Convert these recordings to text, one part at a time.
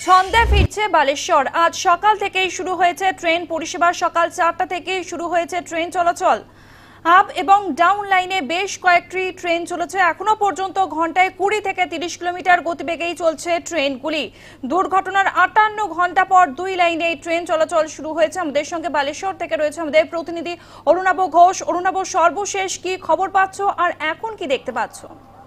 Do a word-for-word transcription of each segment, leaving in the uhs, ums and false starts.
ছন্দে ফিরছে বালেশ্বর। আজ সকাল থেকেই শুরু হয়েছে ট্রেন পরিষেবা। সকাল চারটা থেকেই শুরু হয়েছে ট্রেন চলাচল। আপ এবং ডাউন লাইনে বেশ কয়েকটি ট্রেন চলেছে। এখনো পর্যন্ত ঘন্টায় কুড়ি থেকে তিরিশ কিলোমিটার গতিবেগেই চলছে ট্রেনগুলি। দুর্ঘটনার আটান্ন ঘন্টা পর দুই লাইনে ট্রেন চলাচল শুরু হয়েছে। আমাদের সঙ্গে বালেশ্বর থেকে রয়েছে আমাদের প্রতিনিধি অরুণাভ ঘোষ। অরুণাভ, সর্বশেষ কি খবর পাচ্ছ আর এখন কি দেখতে পাচ্ছ?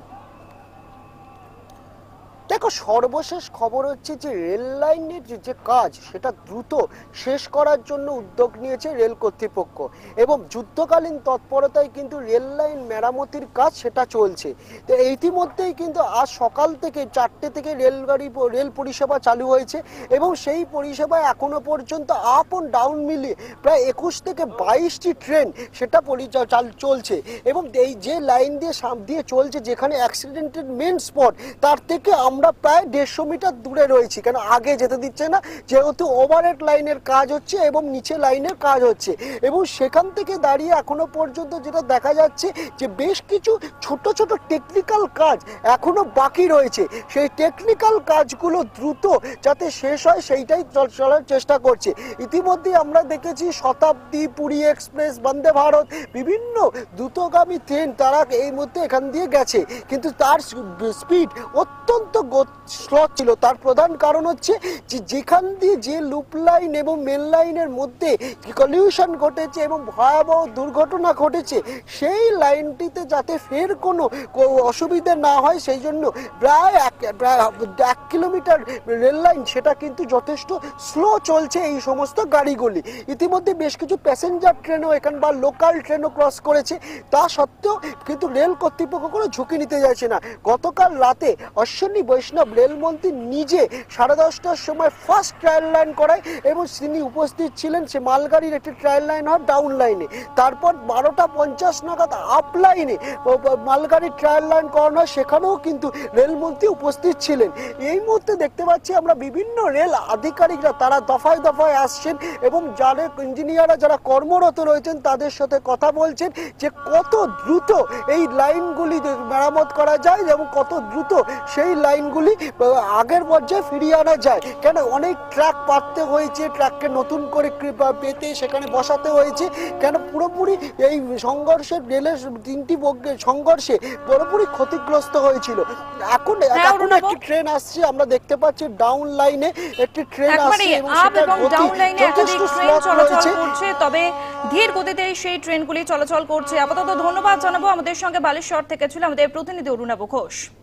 দেখো, সর্বশেষ খবর হচ্ছে যে রেল লাইনের যে কাজ সেটা দ্রুত শেষ করার জন্য উদ্যোগ নিয়েছে রেল কর্তৃপক্ষ এবং যুদ্ধকালীন তৎপরতায় কিন্তু রেল লাইন মেরামতির কাজ সেটা চলছে। তো ইতিমধ্যেই কিন্তু আজ সকাল থেকে চারটে থেকে রেলগাড়ি রেল পরিষেবা চালু হয়েছে এবং সেই পরিষেবায় এখনো পর্যন্ত আপ ও ডাউন মিলিয়ে প্রায় একুশ থেকে বাইশটি ট্রেন সেটা চলছে এবং এই যে লাইন দিয়ে দিয়ে চলছে, যেখানে অ্যাক্সিডেন্টের মেন স্পট, তার থেকে আমরা প্রায় দেড়শো মিটার দূরে রয়েছি। কেন আগে যেতে দিচ্ছে না, যেহেতু ওভারহেড লাইনের কাজ হচ্ছে এবং নিচে লাইনের কাজ হচ্ছে এবং সেখান থেকে দাঁড়িয়ে এখনো পর্যন্ত যেটা দেখা যাচ্ছে যে বেশ কিছু ছোট ছোট টেকনিক্যাল কাজ এখনো বাকি রয়েছে। সেই টেকনিক্যাল কাজগুলো দ্রুত যাতে শেষ হয় সেইটাই চলার চেষ্টা করছে। ইতিমধ্যে আমরা দেখেছি শতাব্দী, পুরী এক্সপ্রেস, বন্দে ভারত, বিভিন্ন দ্রুতগামী ট্রেন তারা এই মধ্যে এখান দিয়ে গেছে, কিন্তু তার স্পিড অত্যন্ত স্লো ছিল। তার প্রধান কারণ হচ্ছে যে যেখান দিয়ে যে লুপ লাইন এবং মেন লাইনের মধ্যে কলিউশন ঘটেছে এবং ভয়াবহ দুর্ঘটনা ঘটেছে, সেই লাইনটিতে যাতে ফের কোনো অসুবিধা না হয় সেই জন্য প্রায় প্রায় এক কিলোমিটার রেল লাইন সেটা কিন্তু যথেষ্ট স্লো চলছে এই সমস্ত গাড়িগুলি। ইতিমধ্যে বেশ কিছু প্যাসেঞ্জার ট্রেনও এখান বা লোকাল ট্রেনও ক্রস করেছে। তা সত্ত্বেও কিন্তু রেল কর্তৃপক্ষ কোনো ঝুঁকি নিতে যাচ্ছে না। গতকাল রাতে অশ্বিনী বৈষ্ণব রেলমন্ত্রী নিজে সাড়ে দশটার সময় ফার্স্ট ট্রায়াল লাইন করায় এবং তিনি উপস্থিত ছিলেন সে মালগাড়ির একটি ট্রায়াল লাইন হয় ডাউন লাইনে। তারপর বারোটা পঞ্চাশ নাগাদ আপ লাইনে মালগাড়ির ট্রায়াল লাইন করানো হয়, সেখানেও কিন্তু রেলমন্ত্রী উপস্থিত ছিলেন। এই মুহূর্তে দেখতে পাচ্ছি আমরা বিভিন্ন রেল আধিকারিকরা তারা দফায় দফায় আসছেন এবং যারা ইঞ্জিনিয়াররা যারা কর্মরত রয়েছেন তাদের সাথে কথা বলছেন যে কত দ্রুত এই লাইনগুলি মেরামত করা যায় এবং কত দ্রুত সেই লাইনগুলি আগের পর্যায়ে ফিরিয়ে আনা যায়। কেন অনেক ট্র্যাক পাততে হয়েছে, ট্র্যাককে নতুন করে পেতে সেখানে বসাতে হয়েছে। কেন পুরোপুরি এই সংঘর্ষের রেলের তিনটি সংঘর্ষে পুরোপুরি ক্ষতিগ্রস্ত হয়েছিল। এখন এখন একটি ট্রেন আসছে, আমরা দেখতে পাচ্ছি ডাউন লাইনে একটি ট্রেন আসছে এবং সেটা যথেষ্ট স্লো চলছে, তবে ধীর গতিতে সেই ট্রেনগুলি চলাচল করছে। আপাতত ধন্যবাদ জানাবো। আমাদের সঙ্গে বালেশ্বর থেকে ছিল আমাদের প্রতিনিধি অরুণাভ ঘোষ।